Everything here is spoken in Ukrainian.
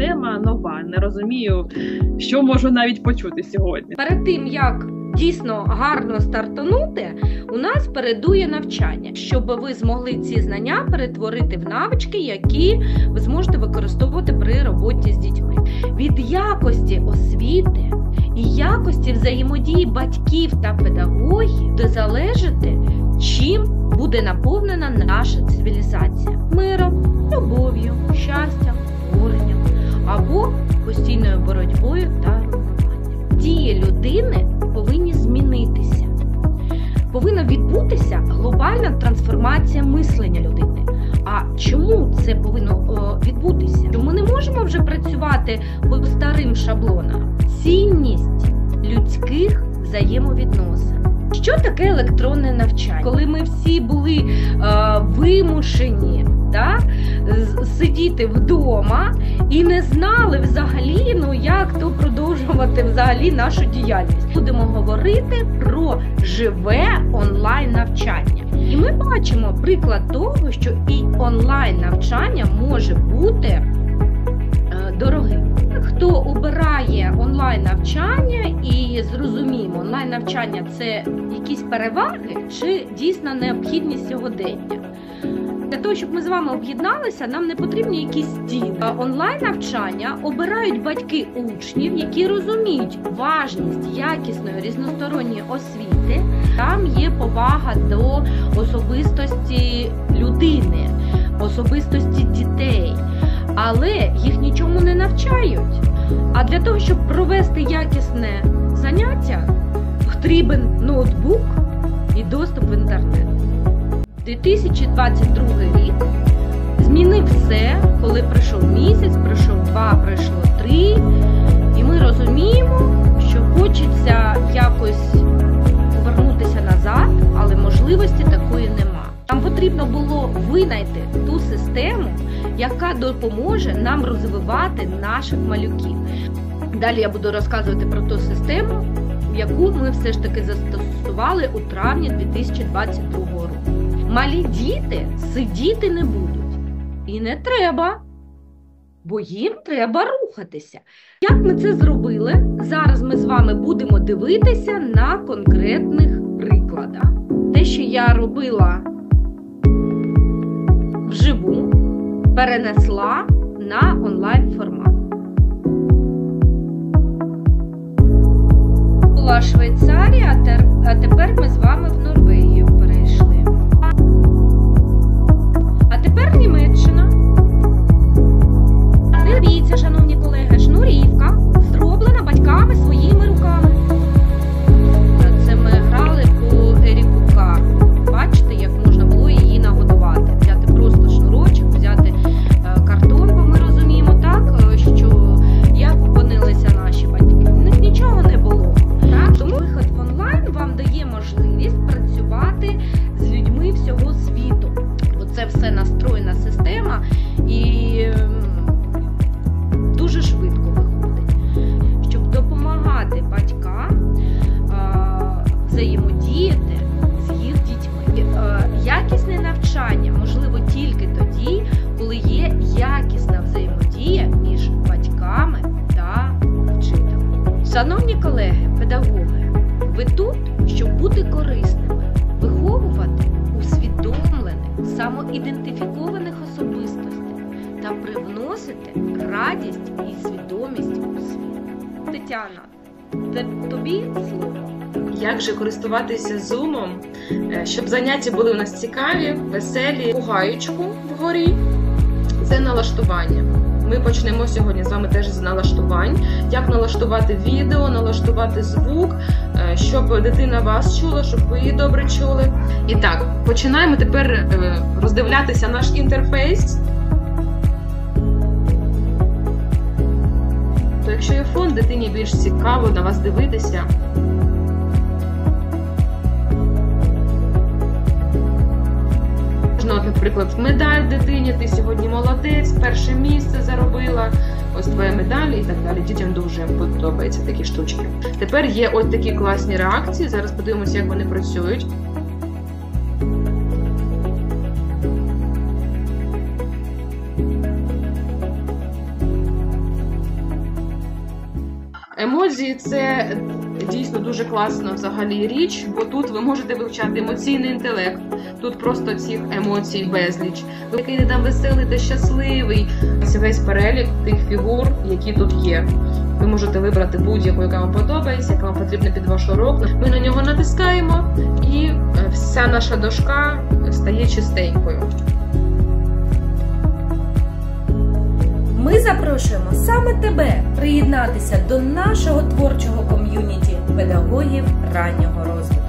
тема нова. Не розумію, що можу навіть почути сьогодні. Перед тим, як дійсно гарно стартанути, у нас передує навчання, щоб ви змогли ці знання перетворити в навички, які ви зможете використовувати при роботі з дітьми. Від якості освіти і якості взаємодії батьків та педагогів буде залежати, чим буде наповнена наша цивілізація: миром, любов'ю, щастям, творенням або постійною боротьбою та руйнуванням. Дії людини повинні змінитися. Повинна відбутися глобальна трансформація мислення людини. А чому це повинно відбутися? Ми не можемо вже працювати по старим шаблонам. Цінність людських взаємовідносин. Що таке електронне навчання? Коли ми всі були вимушені сидіти вдома і не знали взагалі, як то продовжувати взагалі нашу діяльність. Будемо говорити про живе онлайн-навчання. І ми бачимо приклад того, що і онлайн-навчання може бути дорогим. Хто обирає онлайн-навчання і зрозуміємо, онлайн-навчання – це якісь переваги чи дійсно необхідність сьогодення? Для того, щоб ми з вами об'єдналися, нам не потрібні якісь стіни. Онлайн-навчання обирають батьки учнів, які розуміють важність якісної різносторонньої освіти. Там є повага до особистості людини, особистості дітей. Але їх нічому не навчають. А для того, щоб провести якісне заняття, потрібен ноутбук і доступ в інтернет. 2022 рік змінив все, коли пройшов місяць, пройшов 2, пройшло 3. І ми розуміємо, що хочеться якось повернутися назад, але можливості такої нема. Нам потрібно було винайти ту систему, яка допоможе нам розвивати наших малюків. Далі я буду розказувати про ту систему, яку ми все ж таки застосували у травні 2022 року. Малі діти сидіти не будуть. І не треба, бо їм треба рухатися. Як ми це зробили? Зараз ми з вами будемо дивитися на конкретних прикладах. Те, що я робила вживу, перенесла на онлайн-формат. Була Швейцарія, а тепер ми з вами в Норвегію перейшли. А тепер Німеччина. Дивіться, шановні колеги, шнурівка зроблена батьками своїми руками. Це ми грали по Еріку Кару. Бачите, як можна було її нагодувати. Взяти просто шнурочок, взяти картон, бо ми розуміємо так, що як опинилися наші батьки. У них нічого не було. Так? Тому виход в онлайн вам дає можливість працювати з людьми всього світу. Бо це все настроєна система і дуже швидко виходить. Щоб допомагати батькам взаємодіяти з їх дітьми. Якісне навчання можливо тільки тоді, коли є якісна взаємодія між батьками та вчителем. Шановні колеги, педагоги, ви тут, щоб бути корисними, виховувати усвідомлених, самоідентифікованих особистостей та привносити радість і свідомість у світ. Тетяна, тобі слово. Як же користуватися Zoom, щоб заняття були у нас цікаві, веселі? У гаєчку вгорі – це налаштування. Ми почнемо сьогодні з вами теж з налаштувань. Як налаштувати відео, налаштувати звук, щоб дитина вас чула, щоб ви її добре чули. І так, починаємо тепер роздивлятися наш інтерфейс. То якщо є фон, дитині більш цікаво на вас дивитися. Наприклад, медаль дитині, ти сьогодні молодець, перше місце заробила, ось твоя медаль і так далі. Дітям дуже подобаються такі штучки. Тепер є ось такі класні реакції, зараз подивимося, як вони працюють. йозі це дійсно дуже класна взагалі річ, бо тут ви можете вивчати емоційний інтелект. Тут просто цих емоцій безліч. Ви який там веселий та щасливий. Це весь перелік тих фігур, які тут є. Ви можете вибрати будь-яку, яка вам подобається, яка вам потрібна під ваш урок. Ми на нього натискаємо, і вся наша дошка стає чистенькою. Ми запрошуємо саме тебе приєднатися до нашого творчого ком'юніті педагогів раннього розвитку.